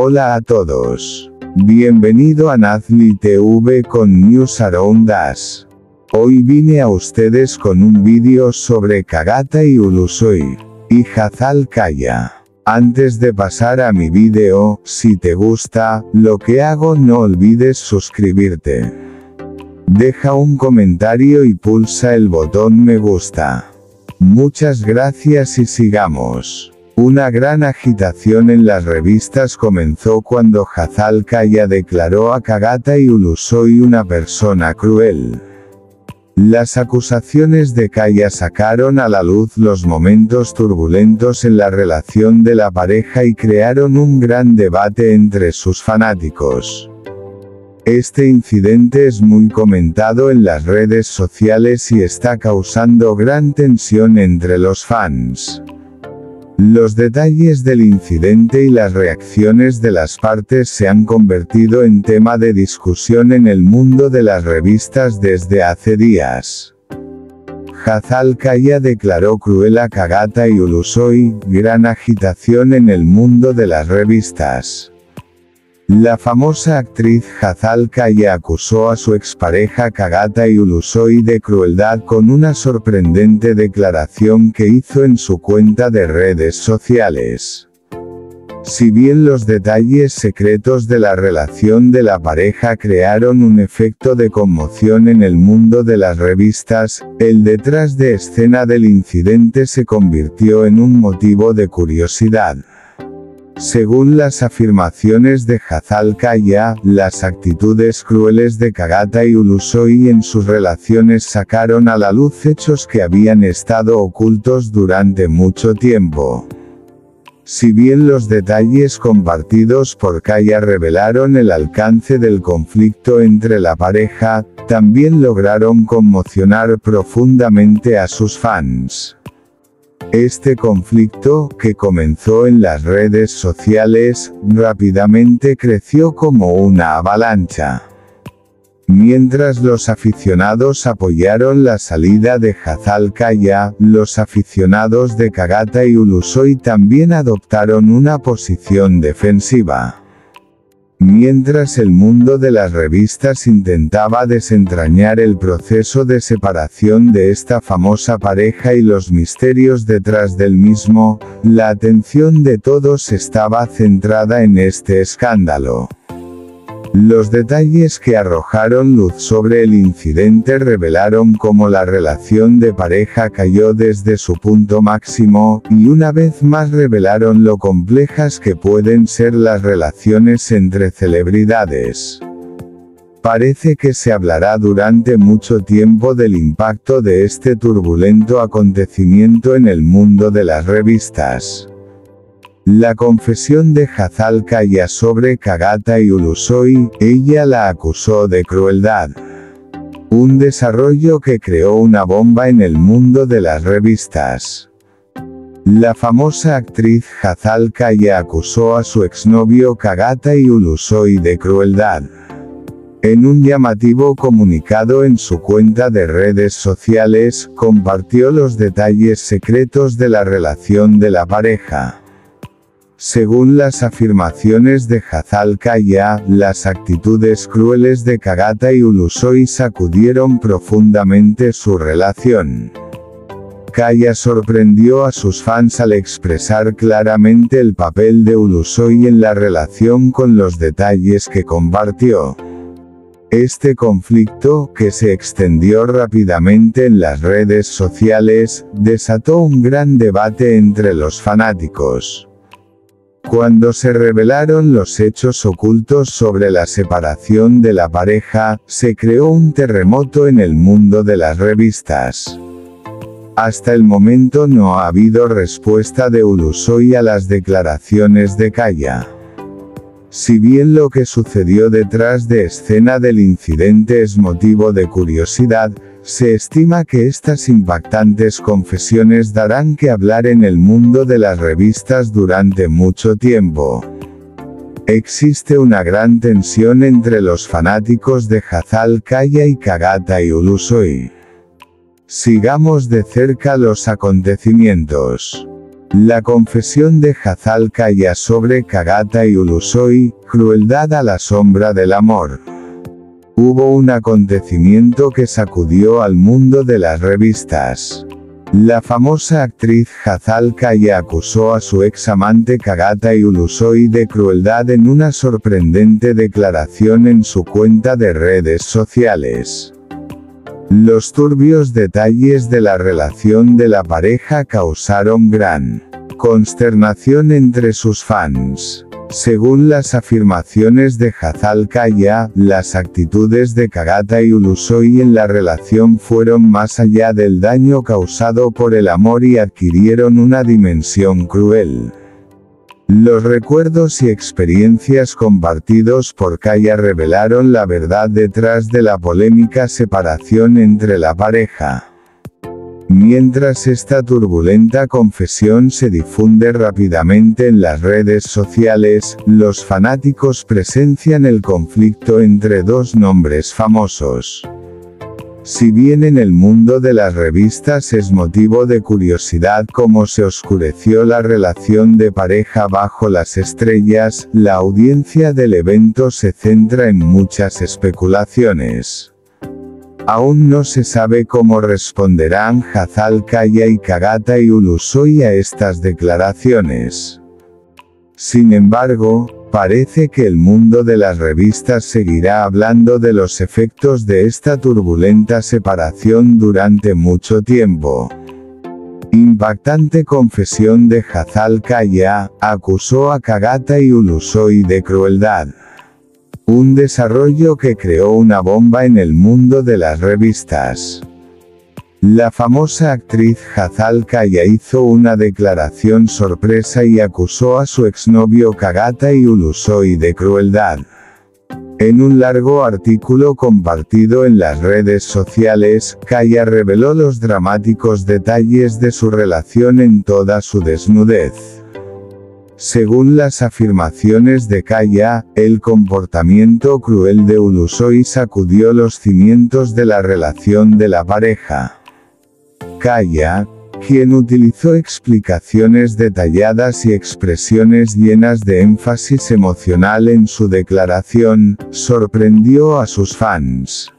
Hola a todos. Bienvenido a Nazli TV con News Around Us. Hoy vine a ustedes con un vídeo sobre Kagata y Ulusoy, y Hazal Kaya. Antes de pasar a mi vídeo, si te gusta lo que hago no olvides suscribirte. Deja un comentario y pulsa el botón me gusta. Muchas gracias y sigamos. Una gran agitación en las revistas comenzó cuando Hazal Kaya declaró a Kagata y Ulusoy una persona cruel. Las acusaciones de Kaya sacaron a la luz los momentos turbulentos en la relación de la pareja y crearon un gran debate entre sus fanáticos. Este incidente es muy comentado en las redes sociales y está causando gran tensión entre los fans. Los detalles del incidente y las reacciones de las partes se han convertido en tema de discusión en el mundo de las revistas desde hace días. Hazal Kaya declaró cruel a Kagata y Ulusoy, gran agitación en el mundo de las revistas. La famosa actriz Hazal Kaya acusó a su expareja Kagata y Ulusoy de crueldad con una sorprendente declaración que hizo en su cuenta de redes sociales. Si bien los detalles secretos de la relación de la pareja crearon un efecto de conmoción en el mundo de las revistas, el detrás de escena del incidente se convirtió en un motivo de curiosidad. Según las afirmaciones de Hazal Kaya, las actitudes crueles de Kagata y Ulusoy en sus relaciones sacaron a la luz hechos que habían estado ocultos durante mucho tiempo. Si bien los detalles compartidos por Kaya revelaron el alcance del conflicto entre la pareja, también lograron conmocionar profundamente a sus fans. Este conflicto, que comenzó en las redes sociales, rápidamente creció como una avalancha. Mientras los aficionados apoyaron la salida de Hazal Kaya, los aficionados de Kagata y Ulusoy también adoptaron una posición defensiva. Mientras el mundo de las revistas intentaba desentrañar el proceso de separación de esta famosa pareja y los misterios detrás del mismo, la atención de todos estaba centrada en este escándalo. Los detalles que arrojaron luz sobre el incidente revelaron cómo la relación de pareja cayó desde su punto máximo, y una vez más revelaron lo complejas que pueden ser las relaciones entre celebridades. Parece que se hablará durante mucho tiempo del impacto de este turbulento acontecimiento en el mundo de las revistas. La confesión de Hazal Kaya sobre Kagata y Ulusoy, ella la acusó de crueldad. Un desarrollo que creó una bomba en el mundo de las revistas. La famosa actriz Hazal Kaya acusó a su exnovio Kagata y Ulusoy de crueldad. En un llamativo comunicado en su cuenta de redes sociales, compartió los detalles secretos de la relación de la pareja. Según las afirmaciones de Hazal Kaya, las actitudes crueles de Kagata y Ulusoy sacudieron profundamente su relación. Kaya sorprendió a sus fans al expresar claramente el papel de Ulusoy en la relación con los detalles que compartió. Este conflicto, que se extendió rápidamente en las redes sociales, desató un gran debate entre los fanáticos. Cuando se revelaron los hechos ocultos sobre la separación de la pareja, se creó un terremoto en el mundo de las revistas. Hasta el momento no ha habido respuesta de Ulusoy a las declaraciones de Kaya. Si bien lo que sucedió detrás de escena del incidente es motivo de curiosidad, se estima que estas impactantes confesiones darán que hablar en el mundo de las revistas durante mucho tiempo. Existe una gran tensión entre los fanáticos de Hazal Kaya y Kagata y Ulusoy. Sigamos de cerca los acontecimientos. La confesión de Hazal Kaya sobre Kagata y Ulusoy, crueldad a la sombra del amor. Hubo un acontecimiento que sacudió al mundo de las revistas. La famosa actriz Hazal Kaya acusó a su ex amante Kagata y Ulusoy de crueldad en una sorprendente declaración en su cuenta de redes sociales. Los turbios detalles de la relación de la pareja causaron gran consternación entre sus fans. Según las afirmaciones de Hazal Kaya, las actitudes de Kagata y Ulusoy en la relación fueron más allá del daño causado por el amor y adquirieron una dimensión cruel. Los recuerdos y experiencias compartidos por Kaya revelaron la verdad detrás de la polémica separación entre la pareja. Mientras esta turbulenta confesión se difunde rápidamente en las redes sociales, los fanáticos presencian el conflicto entre dos nombres famosos. Si bien en el mundo de las revistas es motivo de curiosidad cómo se oscureció la relación de pareja bajo las estrellas, la audiencia del evento se centra en muchas especulaciones. Aún no se sabe cómo responderán Hazal Kaya y Kagata y Ulusoy a estas declaraciones. Sin embargo, parece que el mundo de las revistas seguirá hablando de los efectos de esta turbulenta separación durante mucho tiempo. Impactante confesión de Hazal Kaya, acusó a Kagata y Ulusoy de crueldad. Un desarrollo que creó una bomba en el mundo de las revistas. La famosa actriz Hazal Kaya hizo una declaración sorpresa y acusó a su exnovio Kagata y Ulusoy de crueldad. En un largo artículo compartido en las redes sociales, Kaya reveló los dramáticos detalles de su relación en toda su desnudez. Según las afirmaciones de Kaya, el comportamiento cruel de Ulusoy sacudió los cimientos de la relación de la pareja. Kaya, quien utilizó explicaciones detalladas y expresiones llenas de énfasis emocional en su declaración, sorprendió a sus fans.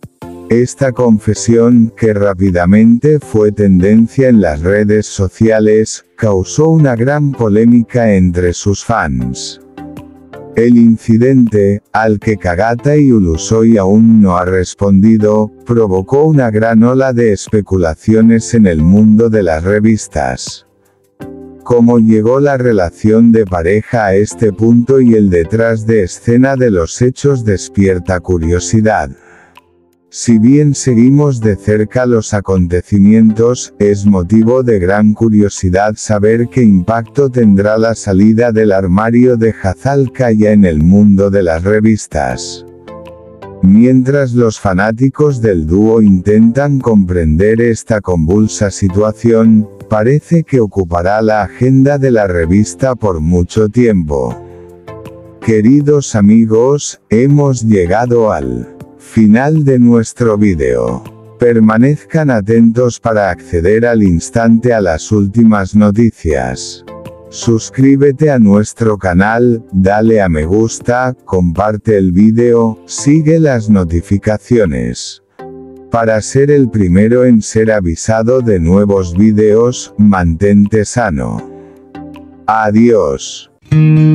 Esta confesión, que rápidamente fue tendencia en las redes sociales, causó una gran polémica entre sus fans. El incidente, al que Kagata y Ulusoy aún no ha respondido, provocó una gran ola de especulaciones en el mundo de las revistas. Cómo llegó la relación de pareja a este punto y el detrás de escena de los hechos despierta curiosidad. Si bien seguimos de cerca los acontecimientos, es motivo de gran curiosidad saber qué impacto tendrá la salida del armario de Hazal Kaya en el mundo de las revistas. Mientras los fanáticos del dúo intentan comprender esta convulsa situación, parece que ocupará la agenda de la revista por mucho tiempo. Queridos amigos, hemos llegado al final de nuestro vídeo. Permanezcan atentos para acceder al instante a las últimas noticias. Suscríbete a nuestro canal, dale a me gusta, comparte el vídeo, sigue las notificaciones. Para ser el primero en ser avisado de nuevos vídeos, mantente sano. Adiós.